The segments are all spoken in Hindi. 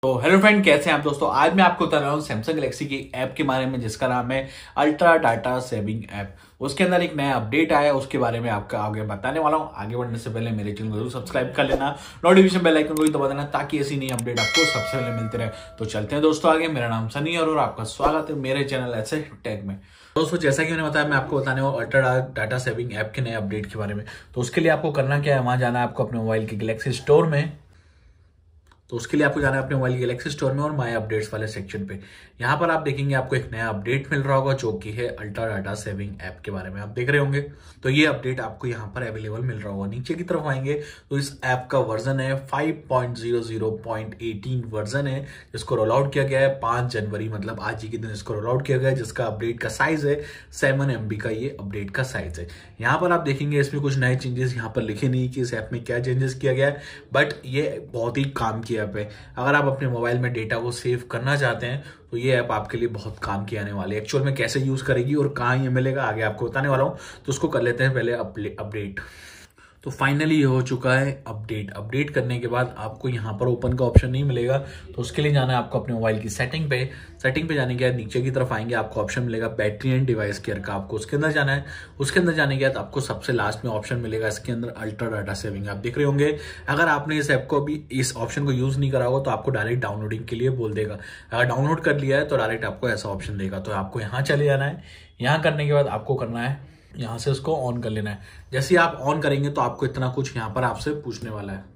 तो हेलो फ्रेंड, कैसे हैं आप दोस्तों। आज मैं आपको बता रहा हूँ सैमसंग गैलेक्सी की ऐप के बारे में जिसका नाम है अल्ट्रा डाटा सेविंग ऐप। उसके अंदर एक नया अपडेट आया है, उसके बारे में आपको आगे बताने वाला हूँ। आगे बढ़ने से पहले मेरे चैनल को जरूर सब्सक्राइब कर लेना, नोटिफिकेशन बेल आइकन को भी दबा देना ताकि ऐसी नई अपडेट आपको सबसे पहले मिलती रहे। तो चलते हैं दोस्तों आगे। मेरा नाम सनी और आपका स्वागत है मेरे चैनल ऐसे टेक में। दोस्तों जैसा कि मैंने बताया, मैं आपको बताने वाला अल्ट्रा डाटा सेविंग ऐप के नए अपडेट के बारे में। तो उसके लिए आपको करना क्या है, वहां जाना है आपको अपने मोबाइल के गैलेक्सी स्टोर में। तो उसके लिए आपको जाना है अपने मोबाइल गैलेक्सी स्टोर में और माय अपडेट्स वाले सेक्शन पे। यहाँ पर आप देखेंगे आपको एक नया अपडेट मिल रहा होगा जो कि है अल्ट्रा डाटा सेविंग ऐप के बारे में आप देख रहे होंगे। तो ये अपडेट आपको यहाँ पर अवेलेबल मिल रहा होगा। नीचे की तरफ आएंगे तो इस ऐप का वर्जन है 5.00.18 वर्जन है, जिसको रोल आउट किया गया है 5 जनवरी, मतलब आज ही के दिन इसको रोल आउट किया गया है। जिसका अपडेट का साइज है 7 MB का, ये अपडेट का साइज है। यहाँ पर आप देखेंगे इसमें कुछ नए चेंजेस यहाँ पर लिखे नहीं कि इस ऐप में क्या चेंजेस किया गया है, बट ये बहुत ही काम की ऐप है। अगर आप अपने मोबाइल में डेटा को सेव करना चाहते हैं तो ये ऐप आपके लिए बहुत काम की आने वाली है। एक्चुअल में कैसे यूज करेगी और कहाँ ये मिलेगा आगे आपको बताने वाला हूँ। तो उसको कर लेते हैं पहले अपडेट। तो फाइनली ये हो चुका है अपडेट करने के बाद आपको यहाँ पर ओपन का ऑप्शन नहीं मिलेगा। तो उसके लिए जाना है आपको अपने मोबाइल की सेटिंग पे जाने के बाद नीचे की तरफ आएंगे, आपको ऑप्शन मिलेगा बैटरी एंड डिवाइस केयर का, आपको उसके अंदर जाना है। उसके अंदर जाने के बाद आपको सबसे लास्ट में ऑप्शन मिलेगा इसके अंदर अल्ट्रा डाटा सेविंग, आप देख रहे होंगे। अगर आपने इस ऐप को भी इस ऑप्शन को यूज नहीं करा होगा तो आपको डायरेक्ट डाउनलोडिंग के लिए बोल देगा। अगर डाउनलोड कर लिया है तो डायरेक्ट आपको ऐसा ऑप्शन देगा। तो आपको यहाँ चले जाना है। यहाँ करने के बाद आपको करना है यहाँ से उसको ऑन कर लेना है। जैसे ही आप ऑन करेंगे तो आपको इतना कुछ यहाँ पर आपसे पूछने वाला है।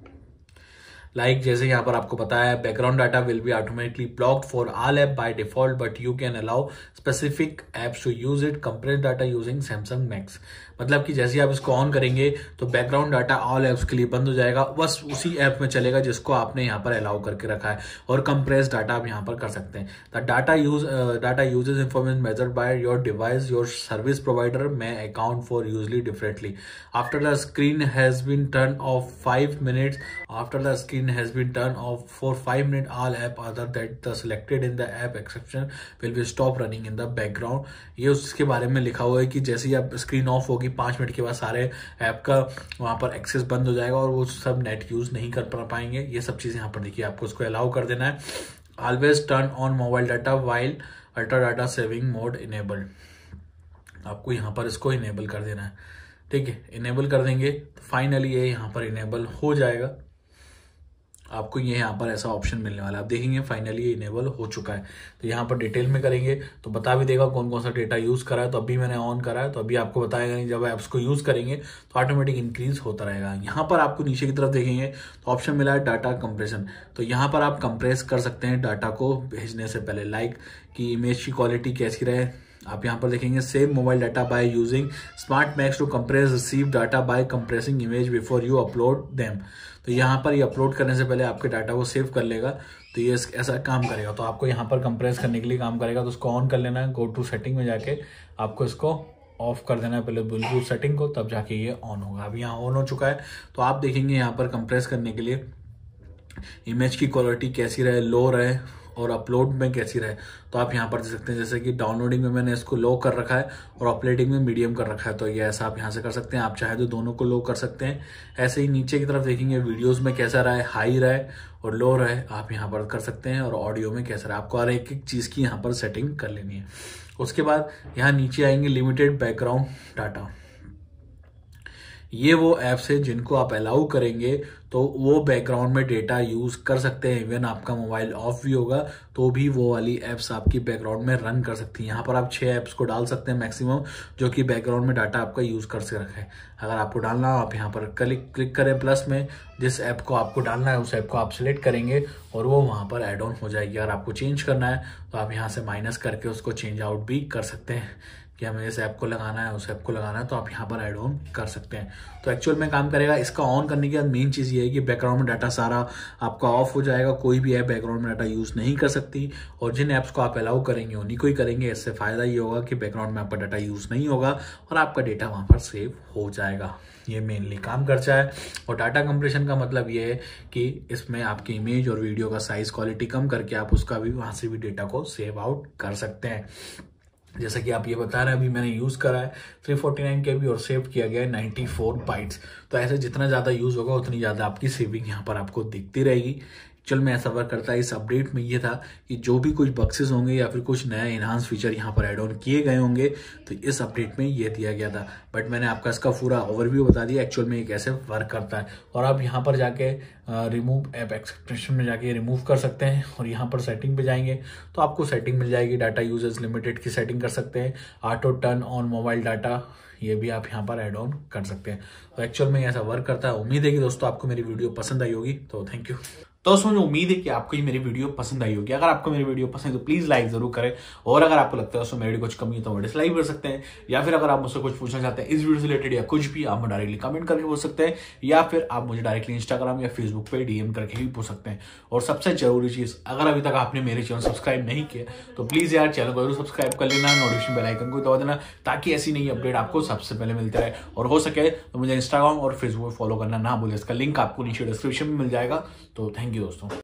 जैसे यहाँ पर आपको पता है background data will be automatically blocked for all app by default, but you can allow specific apps to use it compress data using Samsung Max. मतलब कि जैसे आप इसको ऑन करेंगे तो बैकग्राउंड डाटा ऑल ऐप्स के लिए बंद हो जाएगा, बस उसी ऐप में चलेगा जिसको आपने यहाँ पर अलाउ करके रखा है। और कंप्रेस डाटा आप यहाँ पर कर सकते हैं। The data uses information measured by your device your service provider में account for usually differently after the screen has been turn off 5 minutes after the screen has been turned off for 5 minutes all app other that the selected in the app exception will be stop running in the background। ये उसके बारे में लिखा हुआ है कि जैसे ही आप स्क्रीन ऑफ होगी 5 मिनट के बाद सारे ऐप का वहां पर एक्सेस बंद हो जाएगा और वो सब नेट यूज नहीं कर पाएंगे। ये सब चीजें यहाँ पर देखिए, आपको उसको अलाउ कर देना है। Always turn on mobile data while ultra data saving mode enabled, आपको यहाँ पर इसको इनेबल कर देना है। ठीक है, इनेबल कर देंगे तो फाइनली ये यहाँ पर इनेबल हो जाएगा। आपको ये यहाँ पर ऐसा ऑप्शन मिलने वाला है। आप देखेंगे फाइनली ये इनेबल हो चुका है। तो यहाँ पर डिटेल में करेंगे तो बता भी देगा कौन कौन सा डेटा यूज करा है। तो अभी मैंने ऑन करा है तो अभी आपको बताएगा नहीं, जब ऐप्स को यूज करेंगे तो ऑटोमेटिक इंक्रीज होता रहेगा। यहाँ पर आपको नीचे की तरफ देखेंगे तो ऑप्शन मिला है डाटा कंप्रेशन। तो यहाँ पर आप कंप्रेस कर सकते हैं डाटा को भेजने से पहले, कि इमेज की क्वालिटी कैसी रहे। आप यहाँ पर देखेंगे save mobile data by using smart max to compress receive data by compressing image before you upload them. तो यहाँ पर ये अपलोड करने से पहले आपके डाटा को सेव कर लेगा, तो ये ऐसा काम करेगा। तो आपको यहाँ पर कंप्रेस करने के लिए काम करेगा। तो उसको ऑन कर लेना है। गो टू सेटिंग में जाके आपको इसको ऑफ कर देना है पहले बिल्कुल सेटिंग को, तब जाके ये ऑन होगा। अभी यहाँ ऑन हो चुका है। तो आप देखेंगे यहाँ पर कंप्रेस करने के लिए इमेज की क्वालिटी कैसी रहे, लो रहे और अपलोड में कैसी रहे। तो आप यहाँ पर देख सकते हैं जैसे कि डाउनलोडिंग में मैंने इसको लो कर रखा है और अपलोडिंग में मीडियम कर रखा है। तो ये ऐसा आप यहाँ से कर सकते हैं। आप चाहे तो दोनों को लो कर सकते हैं। ऐसे ही नीचे की तरफ देखेंगे वीडियोस में कैसा रहा है, हाई रहे और लो रहे, आप यहाँ पर कर सकते हैं। और ऑडियो में कैसा रहा, आपको हर एक एक चीज की यहाँ पर सेटिंग कर लेनी है। उसके बाद यहाँ नीचे आएंगे लिमिटेड बैकग्राउंड डाटा। ये वो ऐप्स है जिनको आप अलाउ करेंगे तो वो बैकग्राउंड में डेटा यूज कर सकते हैं। इवन आपका मोबाइल ऑफ भी होगा तो भी वो वाली ऐप्स आपकी बैकग्राउंड में रन कर सकती हैं। यहाँ पर आप 6 ऐप्स को डाल सकते हैं मैक्सिमम, जो कि बैकग्राउंड में डाटा आपका यूज कर से रखे। अगर आपको डालना हो आप यहाँ पर क्लिक करें प्लस में, जिस ऐप को आपको डालना है उस ऐप को आप सिलेक्ट करेंगे और वो वहां पर एड ऑन हो जाएगी। अगर आपको चेंज करना है तो आप यहाँ से माइनस करके उसको चेंज आउट भी कर सकते हैं कि हमें इस ऐप को लगाना है उस ऐप को लगाना है, तो आप यहाँ पर ऐड ऑन कर सकते हैं। तो एक्चुअल में काम करेगा। इसका ऑन करने के बाद मेन चीज ये है कि बैकग्राउंड में डाटा सारा आपका ऑफ हो जाएगा। कोई भी ऐप बैकग्राउंड में डाटा यूज नहीं कर सकती और जिन ऐप्स को आप अलाउ करेंगे उन्हीं को ही करेंगे। इससे फायदा ये होगा कि बैकग्राउंड में आपका डाटा यूज नहीं होगा और आपका डेटा वहां पर सेव हो जाएगा। ये मेनली काम करता है। और डाटा कंप्रेशन का मतलब ये है कि इसमें आपकी इमेज और वीडियो का साइज क्वालिटी कम करके आप उसका भी वहां से भी डेटा को सेव आउट कर सकते हैं। जैसा कि आप ये बता रहे हैं, अभी मैंने यूज करा है 349 KB और सेव किया गया है 94 बाइट्स। तो ऐसे जितना ज्यादा यूज होगा उतनी ज्यादा आपकी सेविंग यहाँ पर आपको दिखती रहेगी। एक्चुअल में ऐसा वर्क करता है। इस अपडेट में ये था कि जो भी कुछ बक्सेस होंगे या फिर कुछ नया इनहांस फीचर यहाँ पर ऐड ऑन किए गए होंगे तो इस अपडेट में ये दिया गया था। बट मैंने आपका इसका पूरा ओवरव्यू बता दिया एक्चुअल में ये कैसे वर्क करता है। और आप यहाँ पर जाके रिमूव ऐप एक्सप्रेशन में जाके रिमूव कर सकते हैं और यहाँ पर सेटिंग पे जाएंगे तो आपको सेटिंग मिल जाएगी। डाटा यूजर्स लिमिटेड की सेटिंग कर सकते हैं। Auto turn on mobile data ये भी आप यहाँ पर ऐड ऑन कर सकते हैं। तो एक्चुअल में ऐसा वर्क करता है। उम्मीद है कि दोस्तों आपको मेरी वीडियो पसंद आई होगी। तो थैंक यू। तो दोस्तों मुझे उम्मीद है कि आपको ये मेरी वीडियो पसंद आई होगी। अगर आपको मेरी वीडियो पसंद है तो प्लीज लाइक जरूर करें और अगर आपको लगता है दोस्तों मेरी कुछ कमी है तो वो डिसलाइक कर सकते हैं या फिर अगर आप मुझसे कुछ पूछना चाहते हैं इस वीडियो से रिलेटेड या कुछ भी आप मुझे डायरेक्टली कमेंट करके पूछ सकते हैं या फिर आप मुझे डायरेक्टली इंस्टाग्राम या फेसबुक पे डीएम करके भी पूछ सकते हैं। और सबसे जरूरी चीज, अगर अभी तक आपने मेरे चैनल सब्सक्राइब नहीं किया तो प्लीज यार चैनल को जरूर सब्सक्राइब कर लेना, नोटिफिकेशन बेल आइकन को दबा देना ताकि ऐसी नई अपडेट आपको सबसे पहले मिलते रहे। और हो सके तो मुझे इंस्टाग्राम और फेसबुक पे फॉलो करना ना भूलें। इसका लिंक आपको नीचे डिस्क्रिप्शन में मिल जाएगा। तो थैंक यू दोस्तों।